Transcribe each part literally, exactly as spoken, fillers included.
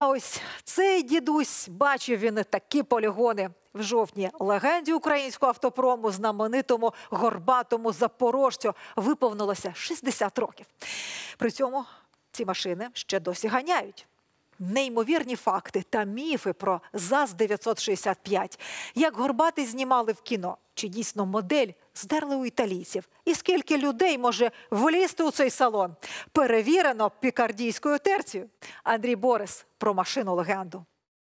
А ось цей дідусь бачив він і такі полігони. В жовтні легенді українського автопрому, знаменитому горбатому запорожцю, виповнилося шістдесят років. При цьому ці машини ще досі ганяють. Неймовірні факти та міфи про ЗАЗ дев'ятсот шістдесят п'ять. Як горбатий знімали в кіно. Чи дійсно модель здерли у італійців? І скільки людей може влізти у цей салон? Перевірено пікардійською терцією. Андрій Борис про машину-легенду.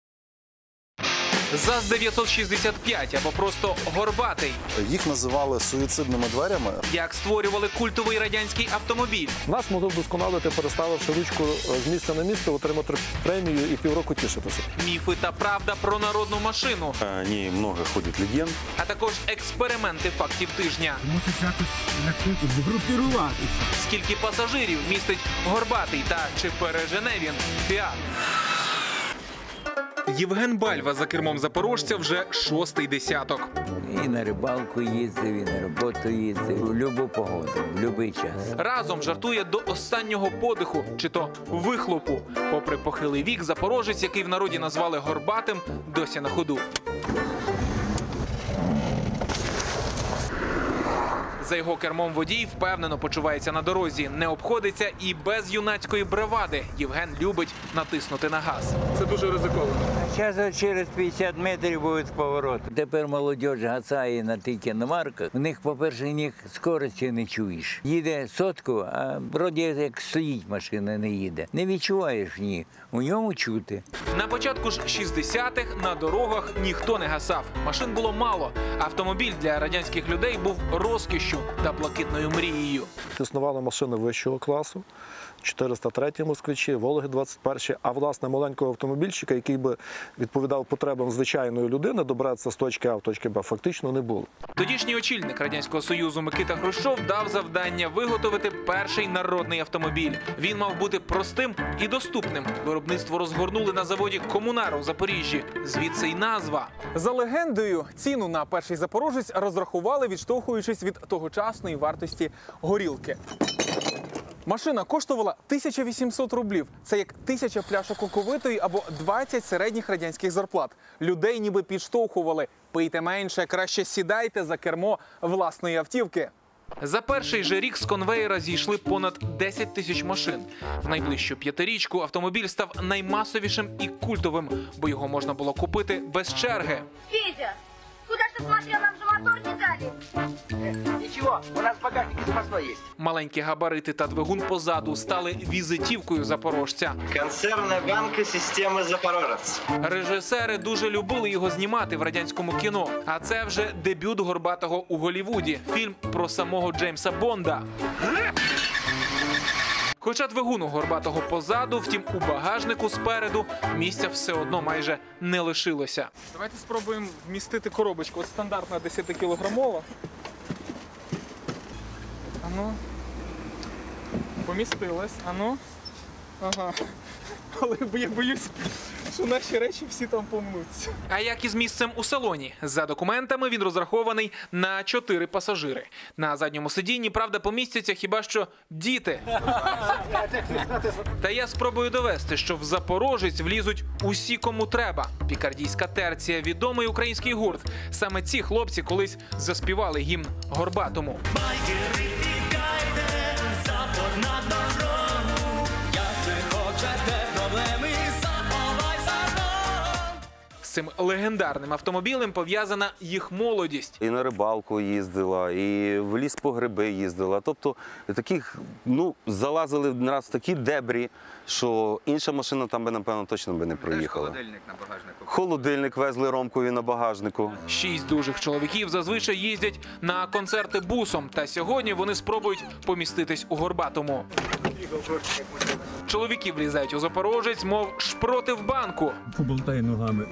ЗАЗ дев'ятсот шістдесят п'ять або просто горбатий. Їх називали суїцидними дверями. Як створювали культовий радянський автомобіль. Нас могли вдосконалити, переставивши ручку з місця на місце, отримати премію і півроку тішитися. Міфи та правда про народну машину. О ній много ходить легенд. А також експерименти фактів тижня. Мусиш якось згрупіруватися. Скільки пасажирів містить горбатий та чи пережене він Фіат? Євген Бальва за кермом запорожця вже шостий десяток. І на рибалку їздив, і на роботу їздив. В будь-яку погоду, в будь-який час. Разом жартує до останнього подиху, чи то вихлопу. Попри похилий вік, запорожець, який в народі назвали горбатим, досі на ходу. За його кермом водій впевнено почувається на дорозі. Не обходиться і без юнацької бравади. Євген любить натиснути на газ. Це дуже ризиковано. Зараз через п'ятдесят метрів буде поворот. Тепер молодь гасає на тих іномарках. У них, по-перше, ніг скорості не чуєш. Їде сотку, а вроді як стоїть машина, не їде. Не відчуваєш ні. У ньому чути. На початку ж шістдесятих на дорогах ніхто не гасав. Машин було мало. Автомобіль для радянських людей був розкішшю та блакитною мрією. Існували машини вищого класу, чотириста треті москвичі, Волги двадцять перші, а власне маленького автомобільчика, який би відповідав потребам звичайної людини, добратися з точки А в точки Б, фактично не було. Тодішній очільник Радянського Союзу Микита Хрущов дав завдання виготовити перший народний автомобіль. Він мав бути простим і доступним. Виробництво розгорнули на заводі «Комунар» у Запоріжжі. Звідси й назва. За легендою, ціну на перший запорожець розрахували, відштовхуючись від тогочасної вартості горілки. Машина коштувала тисяча вісімсот рублів. Це як тисяча пляшок оковитої або двадцять середніх радянських зарплат. Людей ніби підштовхували. Пийте менше, краще сідайте за кермо власної автівки. За перший же рік з конвеєра зійшли понад десять тисяч машин. В найближчу п'ятирічку автомобіль став наймасовішим і культовим, бо його можна було купити без черги. Федя, куда ж ты смотрел, нам же мотор не дали? Ничего, у нас багажник запасной есть. Маленькі габарити та двигун позаду стали візитівкою запорожця. Консервная банка системи «Запорожець». Режисери дуже любили його знімати в радянському кіно. А це вже дебют горбатого у Голлівуді. Фільм про самого Джеймса Бонда. Хоча двигун у горбатого позаду, втім у багажнику спереду місця все одно майже не лишилося. Давайте спробуємо вмістити коробочку. От стандартна десятикілограмова. Ану. Помістилась. Ану. Ага. Але я боюсь, що наші речі всі там помнуться. А як із місцем у салоні? За документами він розрахований на чотири пасажири. На задньому сидінні, правда, помістяться хіба що діти. Та я спробую довести, що в Запорожець влізуть усі, кому треба. Пікардійська терція – відомий український гурт. Саме ці хлопці колись заспівали гімн горбатому. З цим легендарним автомобілем пов'язана їх молодість. І на рибалку їздила, і в ліс по гриби їздила. Тобто таких, ну, залазили раз в такі дебрі, що інша машина там би, напевно, точно би не проїхала. Холодильник на багажнику. Холодильник везли Ромкові на багажнику. Шість дужих чоловіків зазвичай їздять на концерти бусом. Та сьогодні вони спробують поміститись у горбатому. Чоловіки влізають у Запорожець, мов шпроти в банку. Поболтай ногами.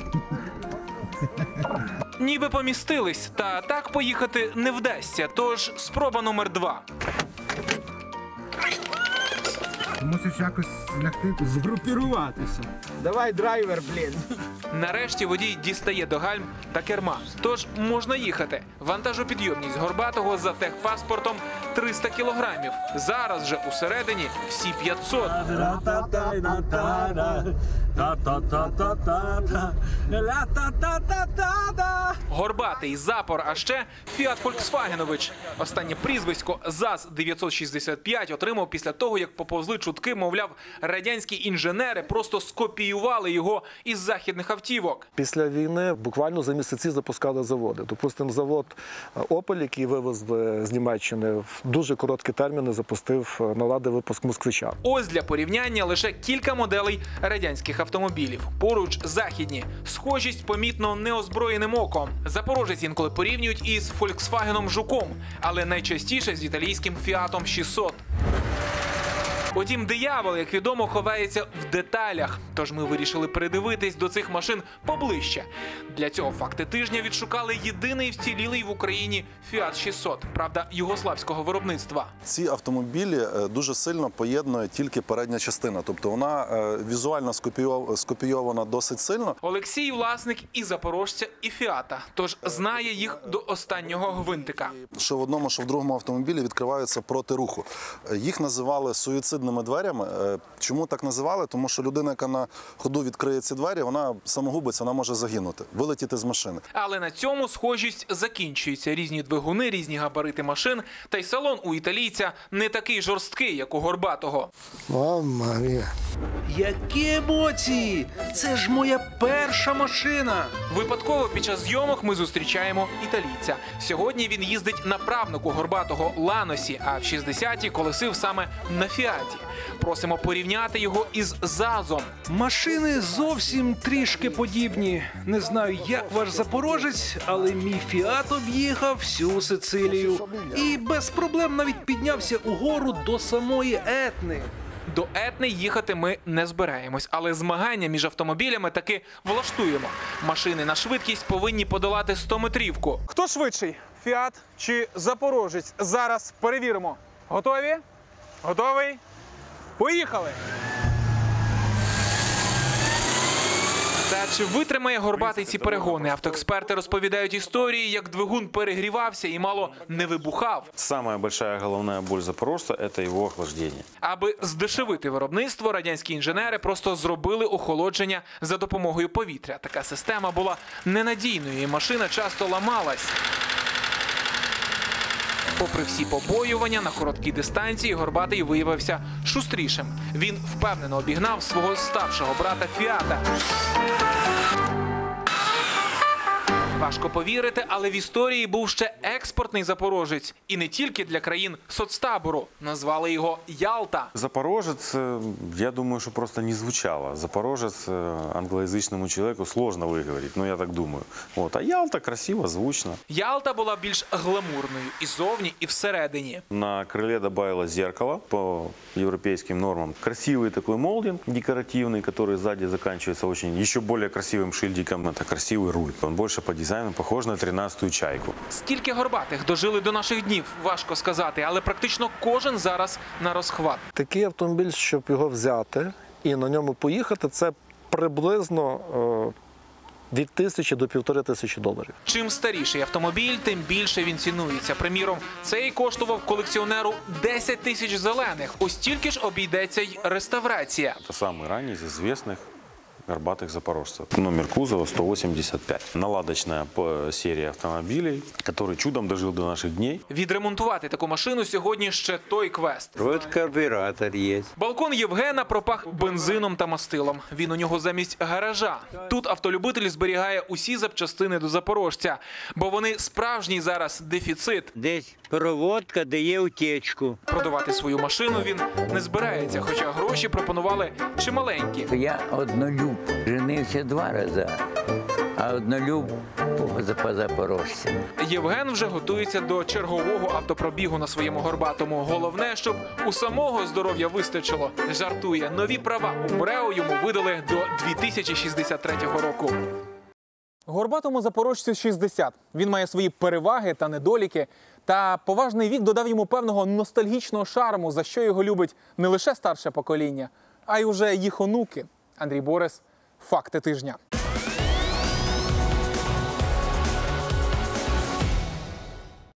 Ніби помістились, та так поїхати не вдасться. Тож спроба номер два. Мусиш якось лягти, згрупіруватися. Давай, драйвер, блін. Нарешті водій дістає до гальм та керма. Тож можна їхати. Вантажопідйомність горбатого за техпаспортом триста кілограмів. Зараз же усередині всі п'ятсот. Горбатий, запор, а ще Фіат Фольксвагенович. Останнє прізвисько ЗАЗ дев'ятсот шістдесят п'ять отримав після того, як поповзли чутки, мовляв, радянські інженери просто скопіювали його із західних автівок. Після війни буквально за місяці запускали заводи. Допустимо, завод «Опель», який вивезли з Німеччини, в дуже короткі терміни запустив, наладив випуск «Москвича». Ось для порівняння лише кілька моделей радянських автомобілів. Поруч західні. Схожість помітно неозброєним оком. Запорожець інколи порівнюють із «Фольксвагеном Жуком», але найчастіше з італійським «Фіатом шістсот». Утім, диявол, як відомо, ховається в деталях. Тож ми вирішили придивитись до цих машин поближче. Для цього факти тижня відшукали єдиний вцілілий в Україні Фіат шістсот, правда, югославського виробництва. Ці автомобілі дуже сильно поєднує тільки передня частина. Тобто вона візуально скопійована досить сильно. Олексій – власник і запорожця, і Фіата, тож знає їх до останнього гвинтика. Що в одному, що в другому автомобілі відкриваються проти руху. Їх називали суїцидними дверями. Чому так називали? Тому що людина, яка на ходу відкриє ці двері, вона самогубиться, вона може загинути, вилетіти з машини. Але на цьому схожість закінчується. Різні двигуни, різні габарити машин, та й салон у італійця не такий жорсткий, як у Горбатого. Мамма мія. Які емоції! Це ж моя перша машина! Випадково під час зйомок ми зустрічаємо італійця. Сьогодні він їздить на правнуку Горбатого Ланосі, а в шістдесяті колесив саме на Фіаті. Просимо порівняти його із ЗАЗом. Машини зовсім трішки подібні. Не знаю, як ваш запорожець, але мій Фіат об'їхав всю Сицилію. І без проблем навіть піднявся угору до самої Етни. До Етни їхати ми не збираємось, але змагання між автомобілями таки влаштуємо. Машини на швидкість повинні подолати стометрівку. Хто швидший? Фіат чи Запорожець? Зараз перевіримо. Готові? Готовий? Поїхали! Та чи витримає Горбатий ці перегони? Автоексперти розповідають історії, як двигун перегрівався і мало не вибухав. Самая большая головная боль запорожца – это его охлаждение. Аби здешевити виробництво, радянські інженери просто зробили охолодження за допомогою повітря. Така система була ненадійною і машина часто ламалась. Попри всі побоювання, на короткій дистанції Горбатий виявився шустрішим. Він впевнено обігнав свого старшого брата Фіата. Важко повірити, але в історії був ще експортний запорожець. І не тільки для країн соцтабору. Назвали його Ялта. Запорожец, я думаю, что просто не звучало. Запорожец англоязычному человеку сложно выговорить, ну я так думаю. Вот. А Ялта красиво, звучно. Ялта була більш гламурною і зовні, і всередині. На крыле добавилось зеркало по европейским нормам. Красивый такой молдинг декоративный, который сзади заканчивается очень еще более красивым шильдиком. Это красивый руль. Он больше по дизайну похож на тринадцатую чайку. Скільки Горбатих дожили до наших днів, важко сказати, але практично кожен зараз на розхват. Такий автомобіль, щоб його взяти і на ньому поїхати, це приблизно е, від тисячі до півтори тисячі доларів. Чим старіший автомобіль, тим більше він цінується. Приміром, цей коштував колекціонеру десять тисяч зелених. Ось тільки ж обійдеться й реставрація. Это самый ранний из известных горбатых запорожцев. Номер кузова сто восемьдесят пять. Наладочная серия автомобилей, который чудом дожил до наших дней. Відремонтувати таку машину сьогодні ще той квест. Вот карбюратор є. Балкон Євгена пропах бензином та мастилом. Він у нього замість гаража. Тут автолюбитель зберігає усі запчастини до запорожця, бо вони справжній зараз дефіцит. Десь проводка дає утечку. Продавати свою машину він не збирається, хоча гроші пропонували чималенькі. Я однолюб. Женився два рази, а однолюб по запорожцям. Євген вже готується до чергового автопробігу на своєму Горбатому. Головне, щоб у самого здоров'я вистачило. Жартує, нові права у МРЕО йому видали до дві тисячі шістдесят третього року. Горбатому запорожцю шістдесят. Він має свої переваги та недоліки. Та поважний вік додав йому певного ностальгічного шарму, за що його любить не лише старше покоління, а й уже їх онуки. Андрій Борис, «Факти тижня».